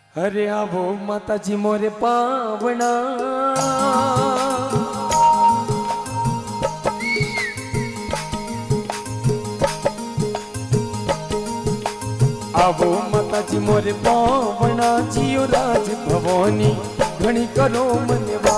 अरे आवो माता जी मोरे पावना, आवो माता जी मोरे पावना, जियो राज भवानी घणी करो मनवा।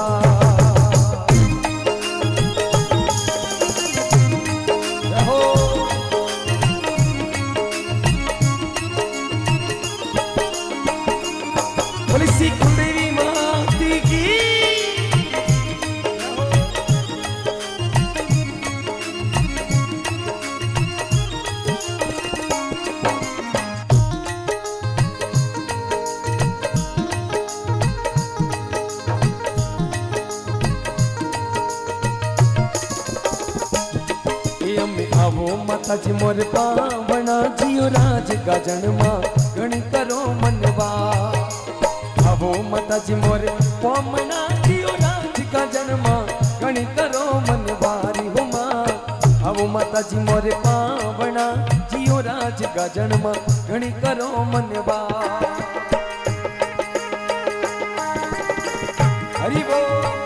आवो माता जी मोरे पावना, जियो राज गाजन मां घणी करो मनवा। आवो माता जी मोरे पावना, जियो राज गाजन मां घणी करो मनवा री हो मां। आवो माता जी मोरे पावना, जियो राज गाजन मां घणी करो मनवा। हरि बोल।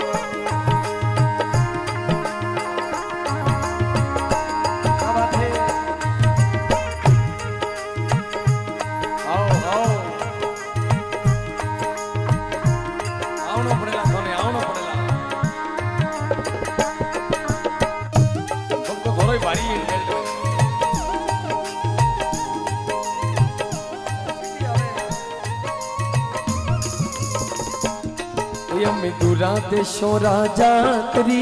दूरा देशों राजा तरी,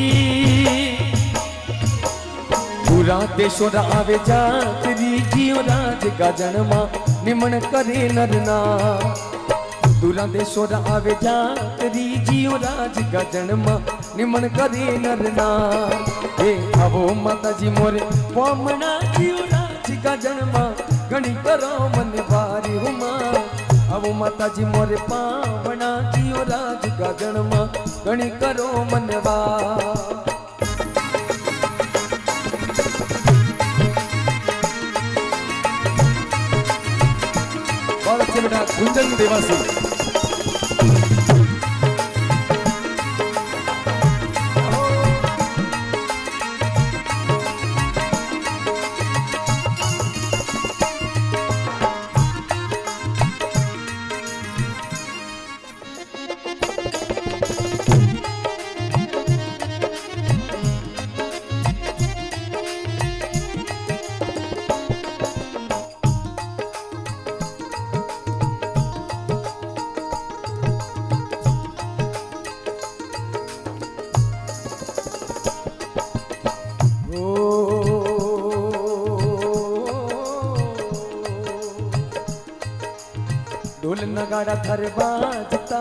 दूरा देशों आवे जातरी, जियो राज गाजन मां निमन करे नरना। दूरा देशों आवे जातरी, जियो राज गाजन मां निमन करे नरना। हे आवो माता जी मोरे पावना, जियो राज गाजन मां घणी करो मनवारी हो मां। आवो माता जी मोरे पावना, जियो राज गाजन मां घणी करो मनवा। बहुत अच्छे बेटा गुंजन देवासी। ढोल नगाड़ा थर बाजता,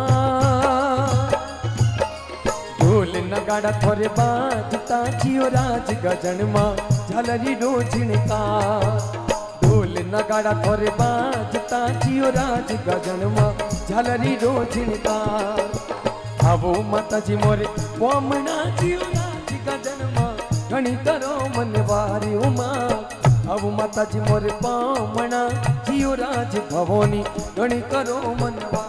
ढोल नगाड़ा थोरे बाजता, जियो राज गजन मां झालरी रोजणका। ढोल नगाड़ा थोरे बाजता, जियो राज गजन मां झालरी रोजणका। आवो माता जी मोरे पावना, जियो राज गजन मां घणी करो मनवारी उमा। आवो माता जी मोरे पावना, जियो राज भवानी घणी करो मनवा।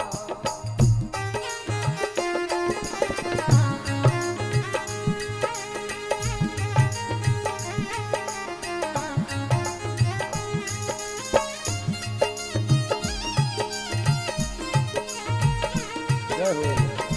जय हो।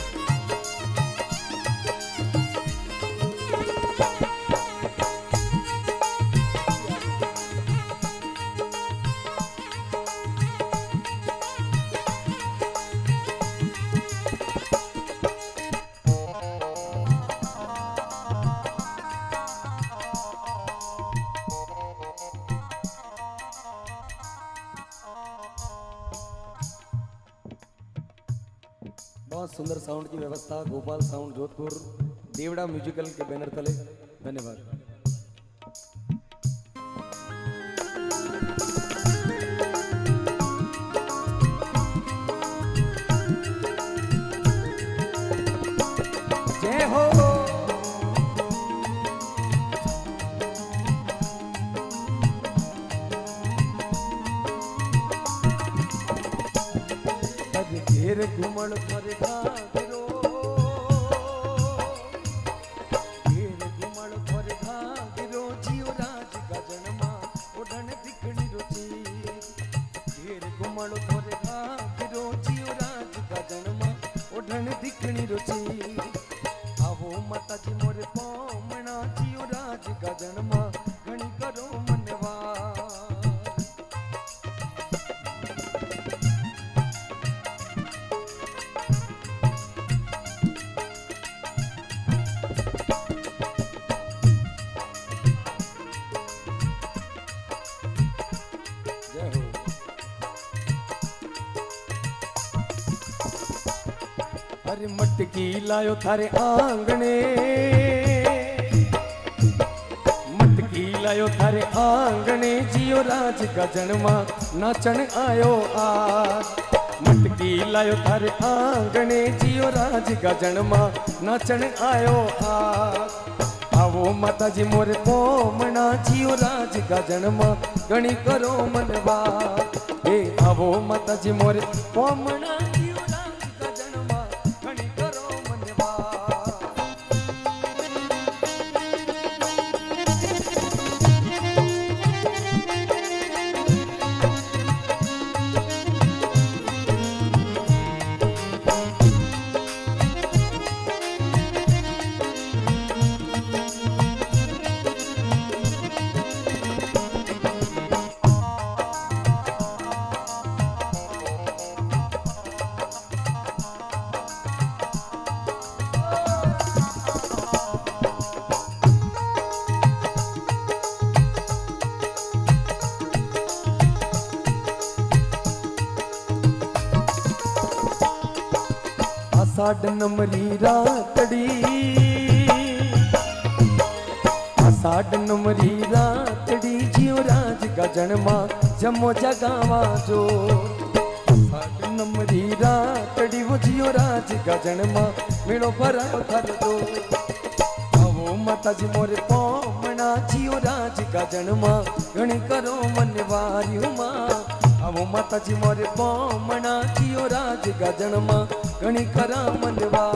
बहुत सुंदर साउंड की व्यवस्था गोपाल साउंड जोधपुर, देवड़ा म्यूजिकल के बैनर तले। धन्यवाद। जय हो। घेर घुमण पर घाघरो घेर घुमण पर घाघरो जियो राज गजन मां ओढ़ण दिखणी रुचि घेर घुमण पर घाघरो जियो राज गजन मां ओढ़ण दिखणी रुचि आवो माता जी मोरे पोमणा जियो राज गजन मां घणी करो मनवा अरे मटकी लायो थारे आंगणे मटकी लायो थारे आंगणे जियो राज गजन मां नाचण आयो आ मटकी लायो थारे आंगणे जियो राज गजन मां नाचण आयो आ आवो माता जी मोरे पोमणा जियो राज गजन मां घणी करो मनवा ए आवो माता जी मोरे पोमणा साड नमरी रातड़ी साड नमरी रातड़ी जियो राज गजन मां जमो जगावा जो साड नमरी रातड़ी वो जियो राज गजन मां मेड़ो भरायो थर दो आवो माता जी मोरे पोमणा जियो राज गजन मां घणी करो मनवारी मां आवो माता जी मोरे पोमणा जियो राज गजन मां घणी करा मनवा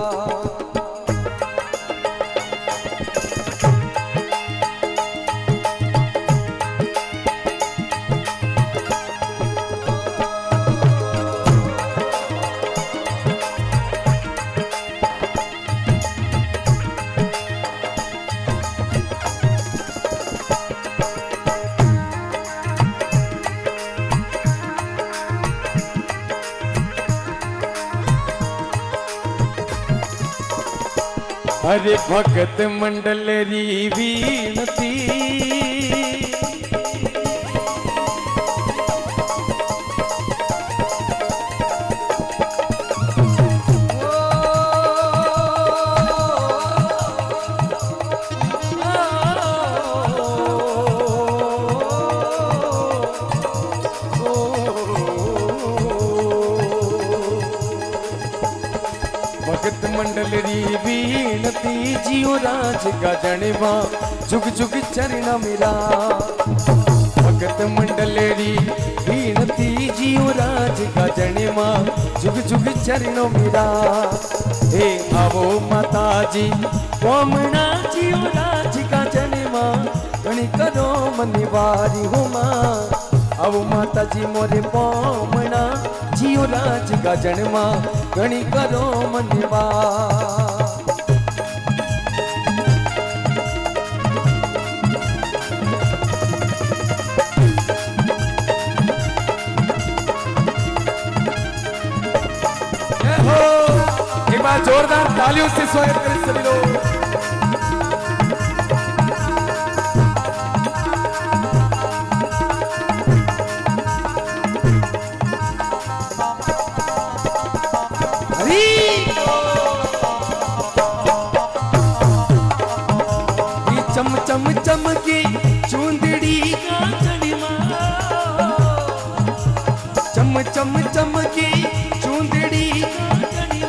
अरे भगत मंडल री वीणती भगत मंडल री वीणती जियो राज गजन मां जुग जुग चरण मेरा भगत मंडल री वीणती जियो राज गजन मां जुग जुग चरण मेरा हे आवो माता जी पोमणा जियो राज गजन मां घणी करो मनवारी हो मां आवो माता जी मोरे पोमणा जियो राज गजन मां घणी करो मनवा एक बार जोरदार तालियों से स्वागत करें सभी लोग चम चम चमकी चूंदड़ी कांचनी मां चम चम चमकी चूंदड़ी कांचनी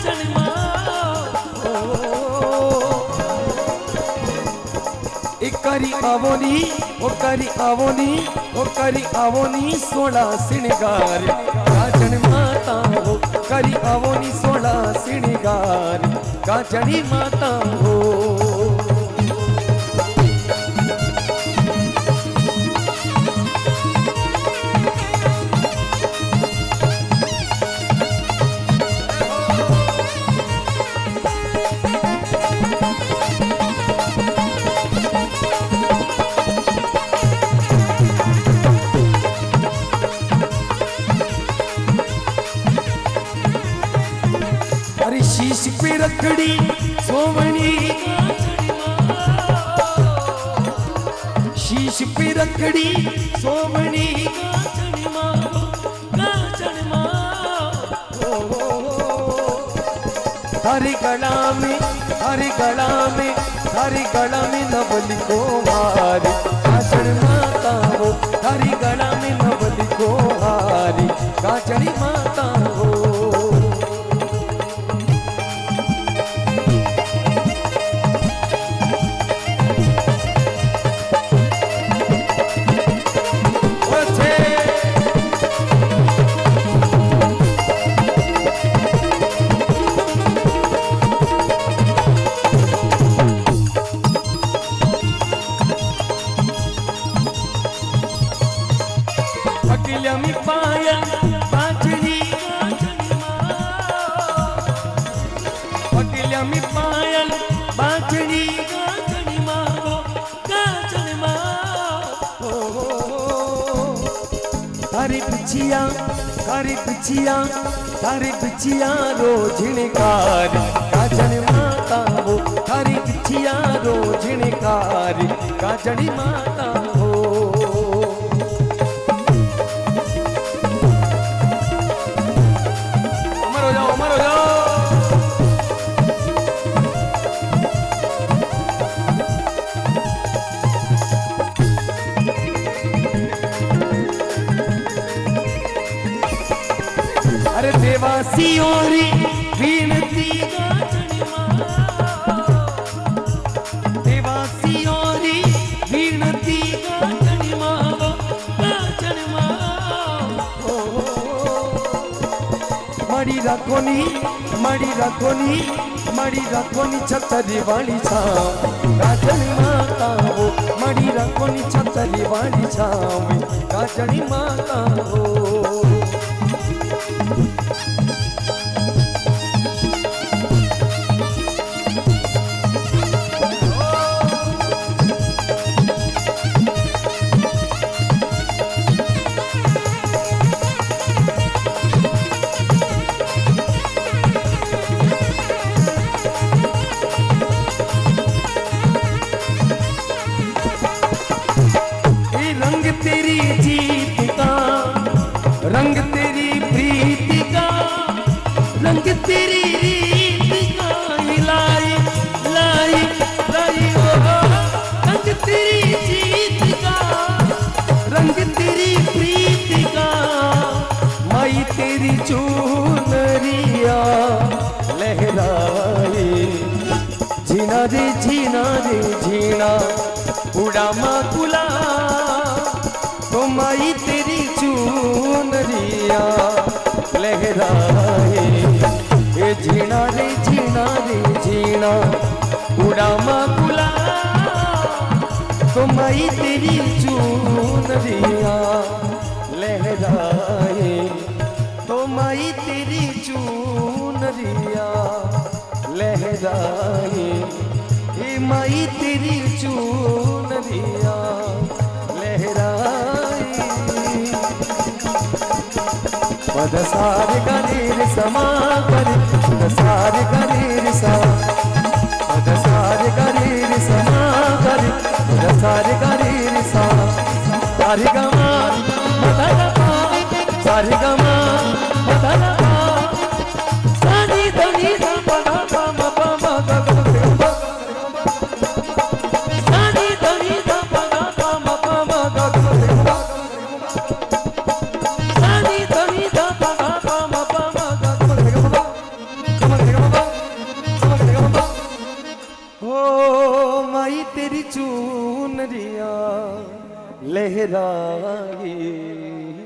मां एक करी आवोनी ओ करी आवोनी ओ करी आवोनी सोला सिणगार गाजन माता हो करी आवोनी सोला सिणगार गाजनी माता हो। अरे शीश पे रखड़ी सोवनी शीश पे रखड़ी सोवनी हरे गला में हरे गला में हरे गला में नवली को हारी गाजन माता हो हरे गला में नवली को हारी गाजनी माता हो। अकिलमी पायल बाजरी अकिलमी पायल बाजरी गाजनी माँ गाजनी माँ हरी पिछिया हरी पिछिया रोजनकार गाजन माता हो हरी पिछिया रोजनकार गाजनी माता हो। अरे देवासी ओरी विनती गाजनी माँ देवासी ओरी विनती गाजनी माँ गाजनी माँ मड़ी रखोनी छतरी वाली छाव गाजनी माता हो मड़ी रखोनी छतरी वाली छाव गाजनी माता हो। रंग तेरी जीत का रंग तेरी प्रीति का रंग तेरी रीत का लाई लाई लाई ओ रंग तेरी जीत का रंग तेरी प्रीति का माई तेरी चूनरिया लहराए जीना रे जीना उड़ा माकुला तो माई तेरी चूनरिया लहराए ये जीना रे जीना उड़ा माकुला तो माई तेरी चूनरिया लहराए तो माई तेरी चूनरिया लहराए ये माई तेरी चूनरिया लहराए। पद सारे गरीर समा कर पद सारे गरीर सा पद सारे गरीर समा कर पद सारे गरीर सा सारे गमा मदना सारे गमा मदना सानी धनी पदा पमा पमा गगन सानी धनी पदा पमा पमा गगन सानी धनी पदा पमा पमा गगन ओ माई तेरी चूनरी लहराए।